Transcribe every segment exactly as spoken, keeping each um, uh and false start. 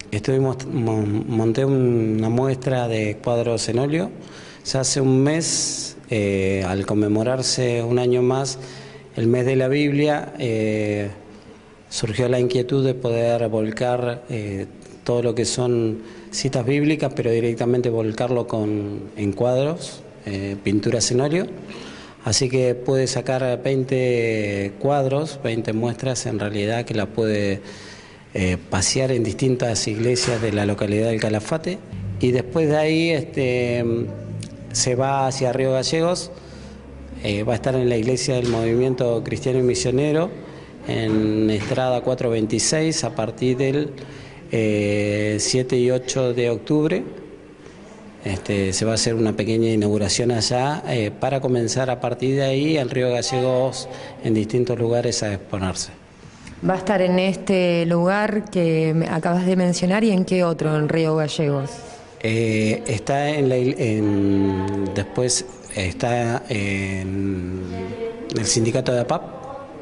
Estuvimos, monté una muestra de cuadros en óleo. Ya hace un mes, eh, al conmemorarse un año más el mes de la Biblia, eh, surgió la inquietud de poder volcar eh, todo lo que son citas bíblicas, pero directamente volcarlo con, en cuadros, eh, pinturas en óleo. Así que pude sacar veinte cuadros, veinte muestras en realidad, que la pude eh, pasear en distintas iglesias de la localidad del Calafate. Y después de ahí este, se va hacia Río Gallegos, eh, va a estar en la iglesia del Movimiento Cristiano y Misionero, en Estrada cuatrocientos veintiséis, a partir del eh, siete y ocho de octubre. Este, se va a hacer una pequeña inauguración allá eh, para comenzar a partir de ahí en Río Gallegos en distintos lugares a exponerse. ¿Va a estar en este lugar que acabas de mencionar y en qué otro en Río Gallegos? Eh, está en la en, después está en el sindicato de A P A P,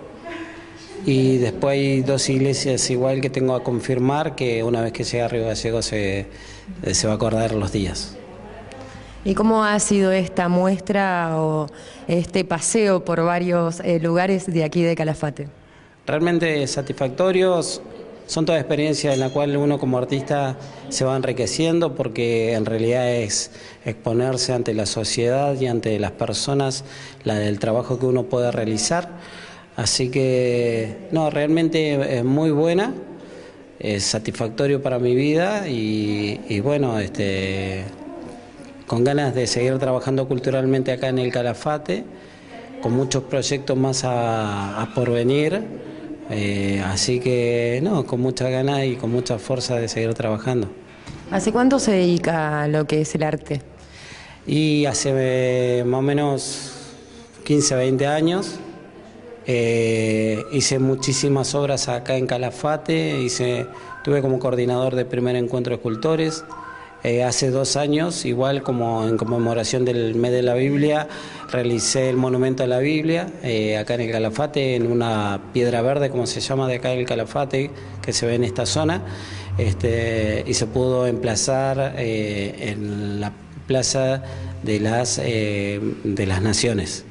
y después hay dos iglesias igual que tengo a confirmar, que una vez que llegue a Río Gallegos se, se va a acordar los días. ¿Y cómo ha sido esta muestra o este paseo por varios eh, lugares de aquí de Calafate? Realmente satisfactorios. Son todas experiencias en las cuales uno como artista se va enriqueciendo, porque en realidad es exponerse ante la sociedad y ante las personas la del trabajo que uno puede realizar. Así que, no, realmente es muy buena, es satisfactorio para mi vida y, y bueno, este, con ganas de seguir trabajando culturalmente acá en el Calafate, con muchos proyectos más a, a porvenir. Eh, así que, no, con muchas ganas y con mucha fuerza de seguir trabajando. ¿Hace cuánto se dedica a lo que es el arte? Y hace eh, más o menos quince, veinte años. Eh, hice muchísimas obras acá en Calafate, hice, tuve como coordinador de primer encuentro de escultores. Eh, hace dos años, igual como en conmemoración del mes de la Biblia, realicé el monumento a la Biblia eh, acá en el Calafate, en una piedra verde, como se llama de acá del Calafate, que se ve en esta zona, este, y se pudo emplazar eh, en la Plaza de las, eh, de las Naciones.